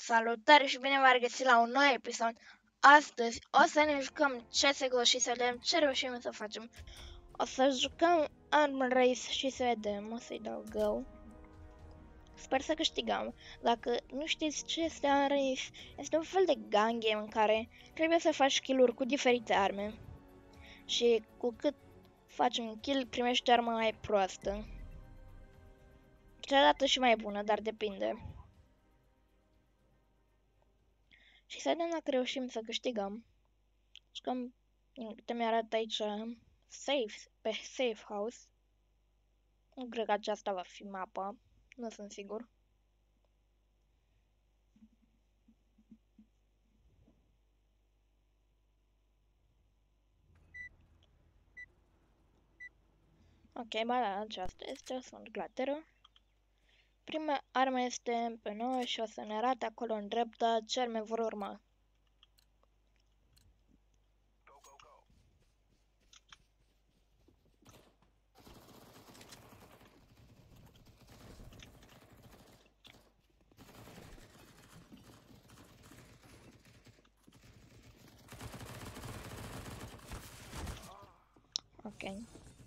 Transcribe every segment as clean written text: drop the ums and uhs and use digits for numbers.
Salutare și bine v-ați găsit la un nou episod. Astăzi o să ne jucăm CSGO și să vedem ce reușim să facem. O să jucăm Arm Race și să vedem. O să-i dau go. Sper să câștigăm. Dacă nu știți ce este Arm Race, este un fel de gun game în care trebuie să faci kill-uri cu diferite arme. Și cu cât faci un kill, primești o armă mai proastă. Câteodată și mai bună, dar depinde. Și să vedem dacă reușim să câștigăm. Jucăm, din câte mi-arată aici, pe safe house. Nu cred că aceasta va fi mapa, nu sunt sigur. Ok, ba da, aceasta este, sunt glateră. Prima armă este pe noi și o să ne arate acolo în dreapta ce arme vor urma. Ok.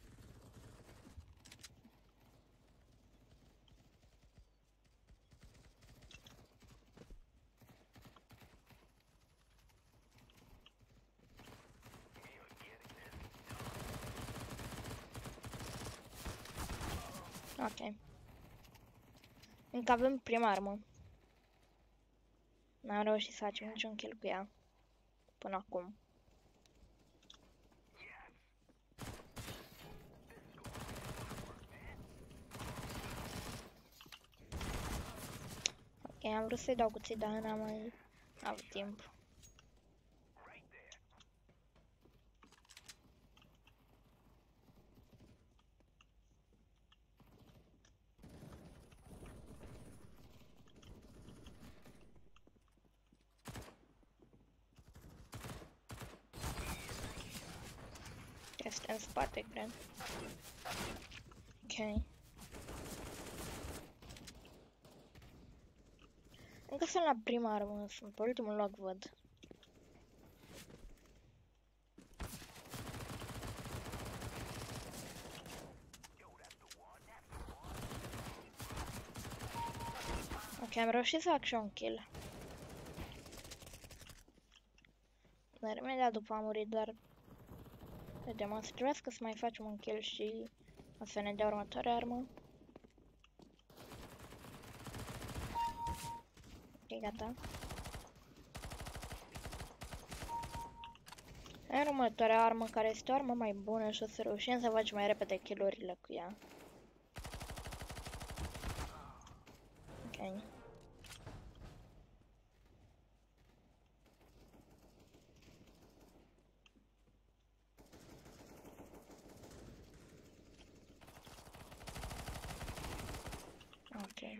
Ok. Încă avem prima armă. N-am reușit să facem niciun kill cu ea. Până acum. Ok, am vrut să-i dau cuțit, dar n-am mai avut timp. Este în spate, cred. Ok. Încă sunt la prima armă, sunt pe ultimul loc, văd. Ok, am reușit să fac și un kill. Dar imediat după a murit, dar... Vedem, o să trebuiască să mai facem un kill și o să ne dea următoarea armă. Ok, gata. Iar următoarea armă, care este o armă mai bună și o să reușim să facem mai repede kill-urile cu ea. Ok. Ok.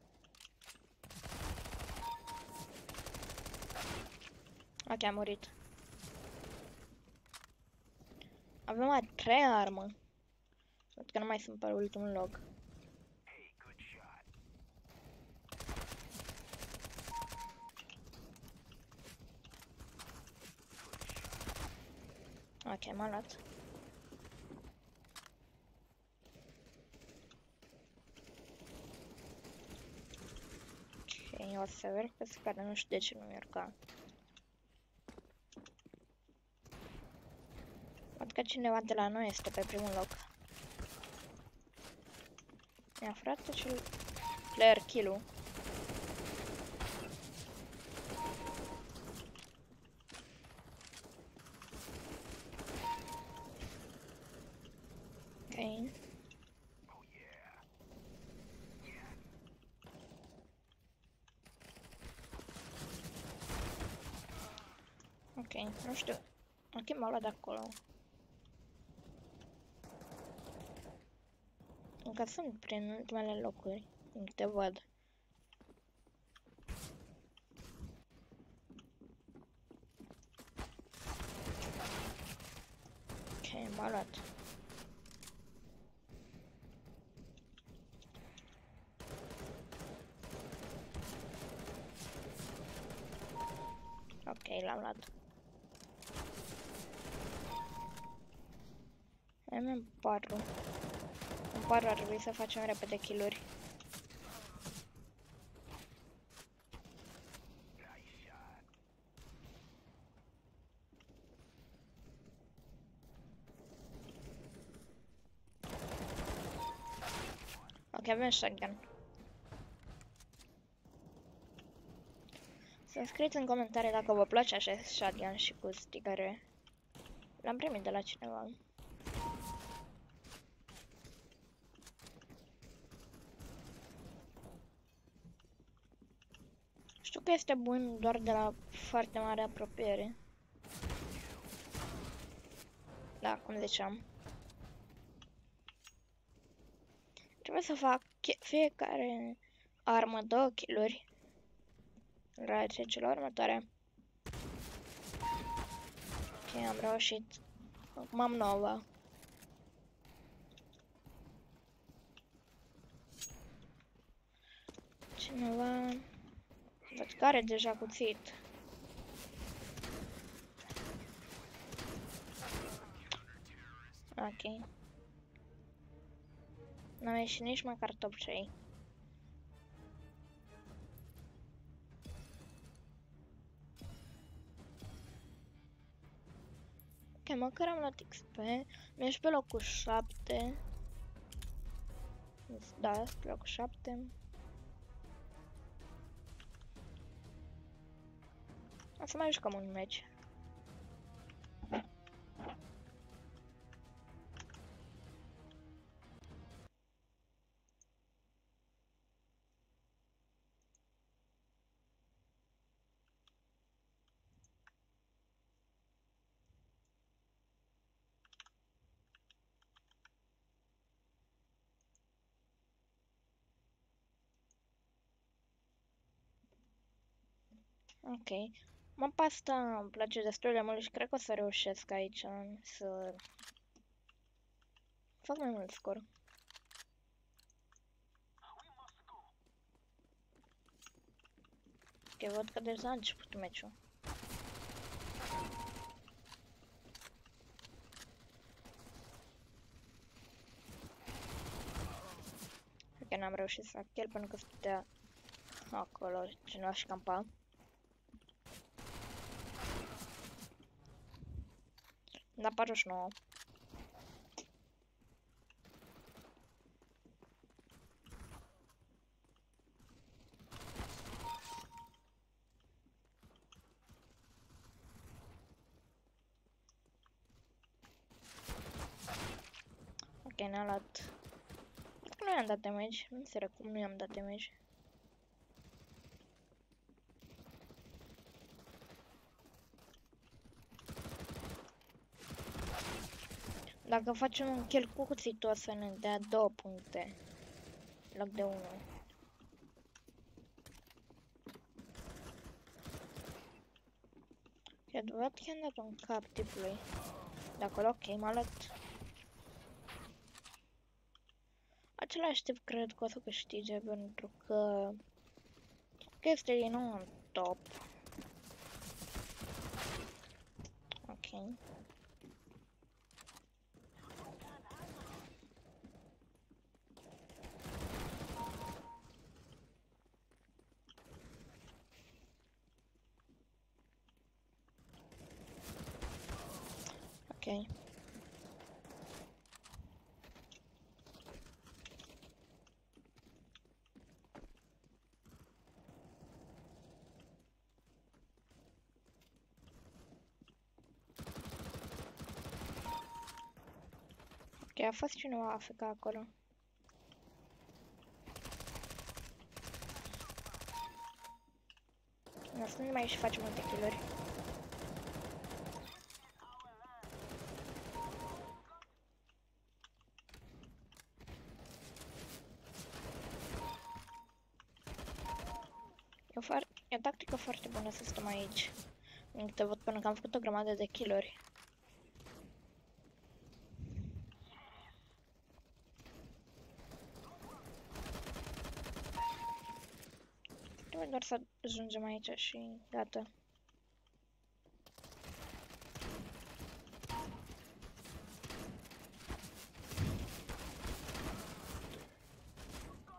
Ok, a murit. Avem a treia armă. Văd că nu mai sunt pe ultimul loc. Ok, m-a luat. Ok, o să merg pe scară, nu știu de ce nu mi-urca. Văd că cineva de la noi este pe primul loc. Mi-a furat acel player kill-ul. Ok. Ok, nu știu. Ok, m-a luat de acolo. Încă sunt prin ultimele locuri, din câte văd. Ok, m-a luat. l-am luat. MM4. În 4 ar trebui să facem repede kill-uri. Ok, avem shotgun. Să scrieți în comentarii dacă vă place acest shotgun și cu sticăre. L-am primit de la cineva. Știu că este bun doar de la foarte mare apropiere. Da, cum ziceam. Trebuie să fac fiecare armă 2 kill-uri. La trecerea următoare. Ok, am reușit. Acum am 9. Cineva... Văd că are deja cuțit. Ok. N-am ieșit nici măcar top 3. Ok, măcar am luat XP. Mi-ești pe locul 7. Da, pe locul 7. O să mai jucăm un meci. Ok. Mapa asta îmi place destul de mult și cred că o să reușesc aici să fac mai mult scor. Ok, văd că deja a început meciul. Ok, n-am reușit să fac kill pentru că stătea acolo cineva și campa. Da, 49. Ok, ne-a luat. Nu i-am dat damage, nu înțeleg cum nu i-am dat damage. Dacă facem un kill cu cuțitul o să ne dea 2 puncte în loc de 1. Eu văd că i-am dat un cap tipului. De acolo, ok, m-a luat. Același tip cred că o să câștige pentru că este din nou în top. Ok. Ok. Ok, a fost cineva AFK acolo. O să nu mai și facem multe kill-uri. E o tactică foarte bună să stăm aici. Te văd până că am făcut o grămadă de kill-uri. Trebuie doar să ajungem aici și gata.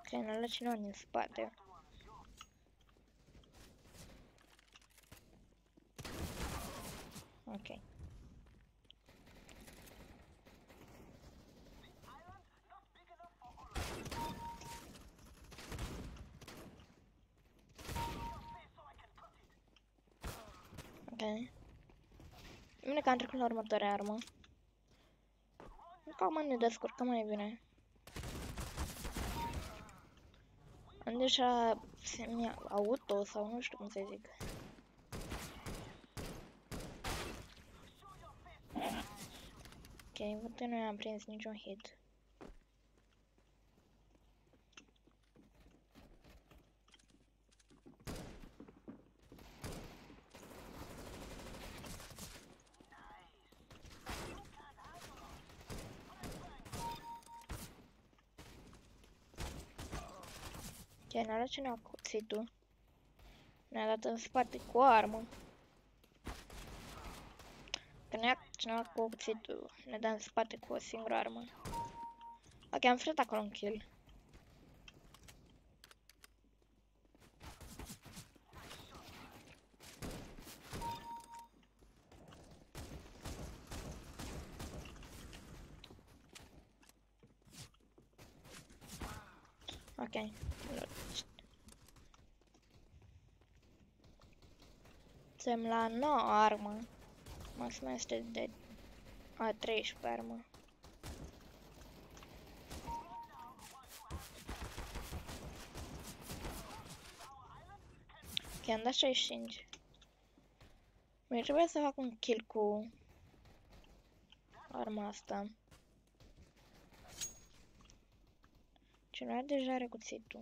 Ok, ne-a luat cineva din spate. Ok. Ok. Bine că am trecut la următoarea armă. Acum ne descurcăm mai bine. Am deja semi-auto sau nu știu cum să zic. Ok, văd că nu am prins niciun hit. Ok, ne-a luat cineva cuțitul. Ne-a dat în spate cu o armă. Că ne-a cineva cu cuțitul, ne dă în spate cu o singură armă. Ok, am făcut acolo un kill. Ok. Suntem la 9 armă. Maxima este de a 13 armă. Ok, am dat 65. Mi trebuie să fac un kill cu arma asta. Cineva deja are cuțitul.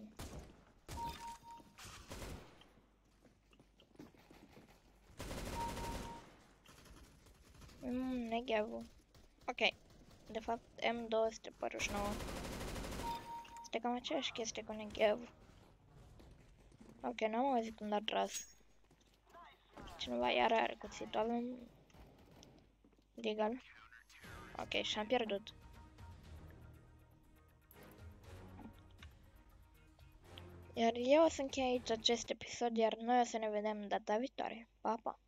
Negheavul. Ok. De fapt, M249. Este cam aceeași chestie cu negheavul. Ok, n-am auzit unde a tras. Cineva iar are cuțitul. Avem legal. Ok, și-am pierdut. Iar eu o să închei aici acest episod, iar noi o să ne vedem data viitoare. Pa, pa!